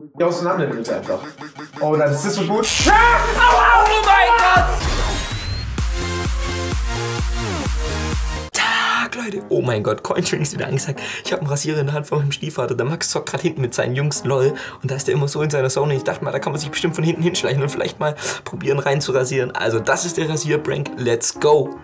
Die auseinander nimmt einfach. Oh, das ist so gut. Aua, oh mein Gott! Tag, Leute. Oh mein Gott, Cointring ist wieder angesagt. Ich habe einen Rasierer in der Hand von meinem Stiefvater. Der Max zockt gerade hinten mit seinen Jungs, lol. Und da ist der immer so in seiner Zone. Ich dachte mal, da kann man sich bestimmt von hinten hinschleichen und vielleicht mal probieren rein zu rasieren. Also das ist der Rasierprank. Let's go!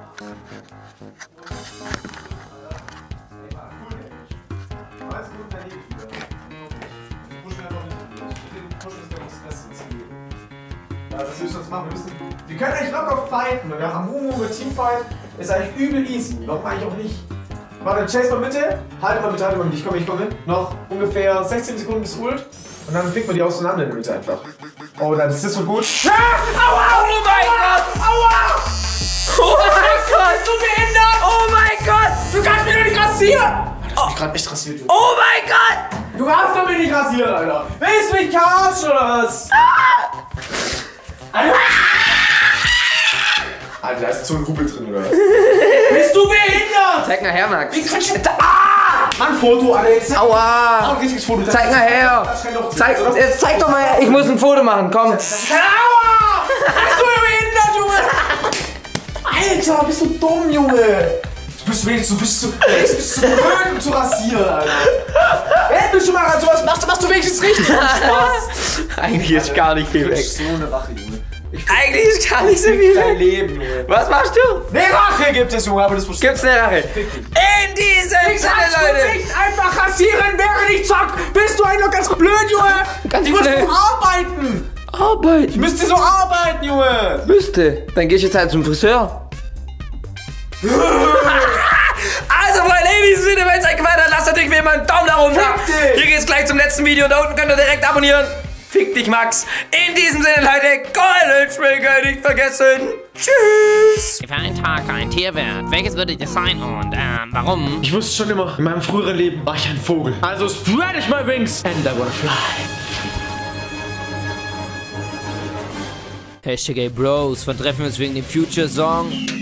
Das müssen wir uns machen. Wir können eigentlich locker fighten. Wir haben Mumu mit Teamfight. Ist eigentlich übel easy. Warum eigentlich auch nicht? Warte, Chase mal Mitte. Halte mal mit. Ich komme. Noch ungefähr 16 Sekunden bis Ult. Und dann fickt man die auseinander in der Mitte einfach. Oh, das ist so gut. Aua, oh mein Gott! Aua! Oh mein Gott! Bist du behindert? Oh mein Gott! Du kannst mich doch nicht rasieren! Du hast mich gerade echt rasiert, Junge. Oh mein Gott! Du kannst doch mich nicht rasieren, Alter. Willst du mich verarschen oder was? Alter, da ist so ein Rubel drin, oder was? Bist du behindert? Zeig mal her, Max. Wie kannst du... Mann, Foto, Alex. Aua! Ein richtiges Foto. Zeig mal her! Jetzt zeig doch mal her! Ich muss ein Foto machen, komm! Aua! Bist du behindert, Junge? Alter, bist du dumm, Junge? Du bist zu blöd, um zu rasieren, Alter. Wenn du schon mal sowas machst du wenigstens richtig Spaß. Eigentlich ist gar nicht viel weg. So eine Rache, Junge. Eigentlich ist gar nicht so viel Dein weg. Leben, Junge. Was machst du? Eine Rache gibt es, Junge, aber das muss... Gibt's eine Rache? In diesem Sinne, Leute! Nicht einfach rasieren, während ich zock! Bist du eigentlich ganz blöd, Junge? Ganz ich muss blöd. doch arbeiten! Arbeiten! Müsst ihr so arbeiten, Junge! Müsste. Dann geh ich jetzt halt zum Friseur. Also Freunde, in diesem Sinne, wenn es euch gefallen hat, lasst natürlich wie immer einen Daumen nach oben da. Hier geht's gleich zum letzten Video und da unten könnt ihr direkt abonnieren. Fick dich, Max. In diesem Sinne, Leute, Keulenschwinge nicht vergessen. Tschüss. Für einen Tag ein Tierwert. Welches würde das sein und warum? Ich wusste schon immer, in meinem früheren Leben war ich ein Vogel. Also spread ich my wings and I wanna fly. Hashtag ey Bros, wann treffen wir uns wegen dem Future Song?